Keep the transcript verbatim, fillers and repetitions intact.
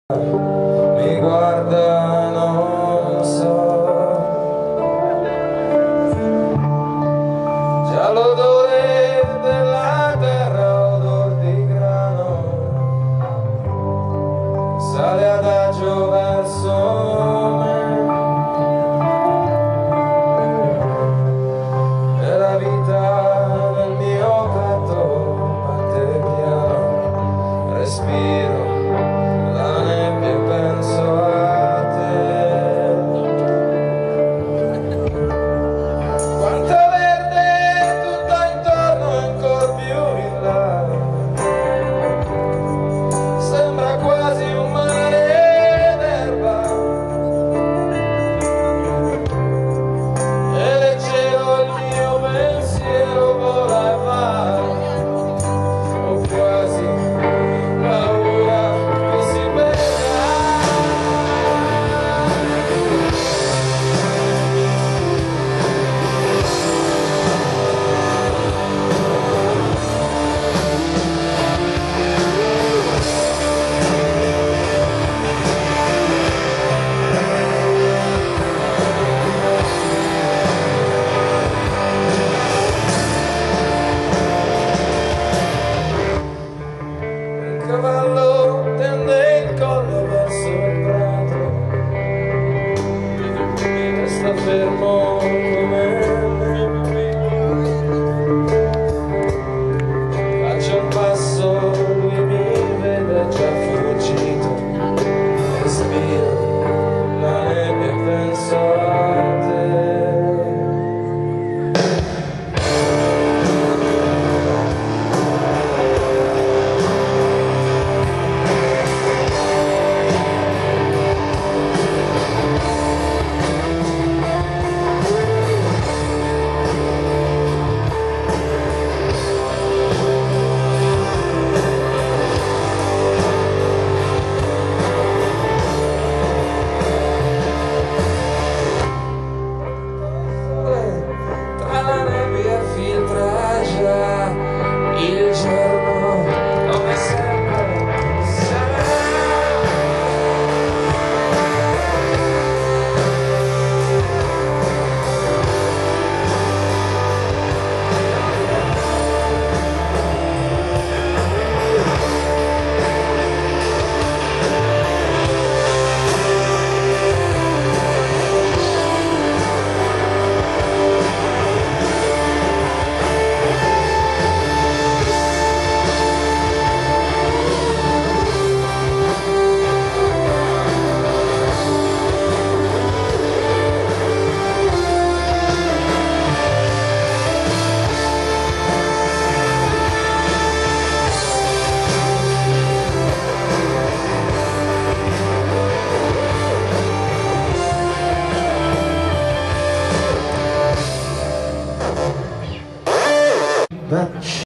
Mi guarda, non so, già l'odore della terra, odor di grano, sale adagio verso me, e la vita nel mio petto batte piano, respiro la nebbia e penso a te. Quanto verde tutto intorno e ancor più in là, sembra quasi un mare d'erba, e leggevo il mio pensiero vola e va, o quasi paura che si perda. Un cavallo tende il collo verso il prato e sta fermo